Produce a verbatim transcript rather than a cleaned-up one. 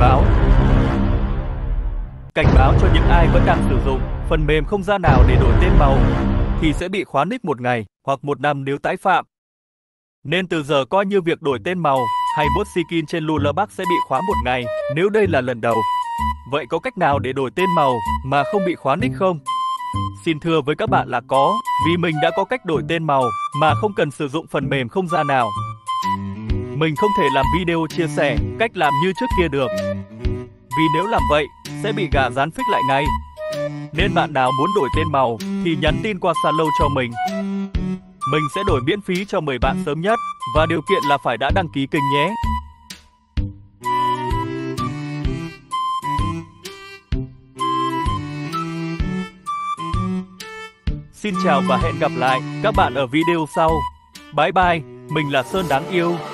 báo. Cảnh báo cho những ai vẫn đang sử dụng phần mềm không gian nào để đổi tên màu thì sẽ bị khóa nick một ngày hoặc một năm nếu tái phạm. Nên từ giờ coi như việc đổi tên màu hay bot skin trên Luna Park sẽ bị khóa một ngày nếu đây là lần đầu. Vậy có cách nào để đổi tên màu mà không bị khóa nick không? Xin thưa với các bạn là có, vì mình đã có cách đổi tên màu mà không cần sử dụng phần mềm không gian nào. Mình không thể làm video chia sẻ cách làm như trước kia được, vì nếu làm vậy sẽ bị gà rán phích lại ngay. Nên bạn nào muốn đổi tên màu thì nhắn tin qua Zalo cho mình. Mình sẽ đổi miễn phí cho mười bạn sớm nhất và điều kiện là phải đã đăng ký kênh nhé. Xin chào và hẹn gặp lại các bạn ở video sau. Bye bye, mình là Sơn đáng yêu.